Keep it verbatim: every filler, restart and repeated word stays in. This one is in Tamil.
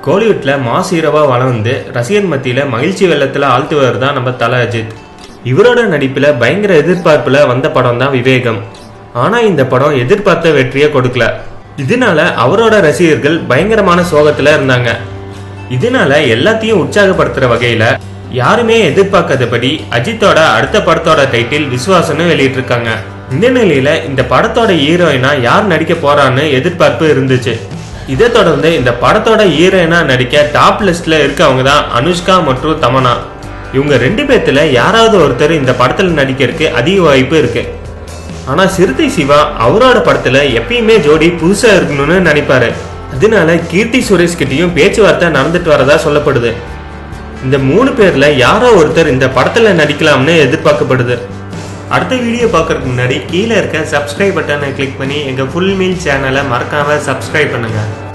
கோலிவுட்ல மாஸ் ஹீரோவா வளர்ந்து ரசிகர் மத்தியில மகிழ்ச்சி வெள்ளத்துல ஆழ்த்துவர் தான் நம்ம தல அஜித். இவரோட நடிப்புல பயங்கர எதிர்பார்ப்புல வந்த படம் தான் விவேகம். ஆனா இந்த படம் எதிர்பார்த்த வெற்றியை கொடுக்கல. இதனால அவரோட ரசிகர்கள் பயங்கரமான சோகத்துல இருந்தாங்க. இதனால எல்லாத்தையும் உற்சாகப்படுத்துற வகையில யாருமே எதிர்பார்க்காதபடி அஜித்தோட அடுத்த படத்தோட டைட்டில் விஸ்வாசன்னு வெளியிட்டு இருக்காங்க. இந்த நிலையில இந்த படத்தோட ஹீரோயினா யார் நடிக்க போறான்னு எதிர்பார்ப்பு இருந்துச்சு. இதை தொடர்ந்து இந்த படத்தோட ஹீரோயினா நடிக்க டாப் லிஸ்ட்ல இருக்கவங்க தான் அனுஷ்கா மற்றும் தமன்னா. இவங்க ரெண்டு பேர்த்துல யாராவது ஒருத்தர் இந்த படத்துல நடிக்கிறதுக்கு அதிக வாய்ப்பு இருக்கு. ஆனா சிறுத்தை சிவா அவரோட படத்துல எப்பயுமே ஜோடி புதுசா இருக்கணும்னு நினைப்பாரு. அதனால கீர்த்தி சுரேஷ் கிட்டையும் பேச்சுவார்த்தை நடந்துட்டு வரதா சொல்லப்படுது. இந்த மூணு பேர்ல யாரோ ஒருத்தர் இந்த படத்துல நடிக்கலாம்னு எதிர்பார்க்கப்படுது. அடுத்த வீடியோ பார்க்கறதுக்கு முன்னாடி கீழே இருக்க சப்ஸ்கிரைப் பட்டனை கிளிக் பண்ணி எங்க ஃபுல் மீல் சேனலை மறக்காம சப்ஸ்கிரைப் பண்ணுங்க.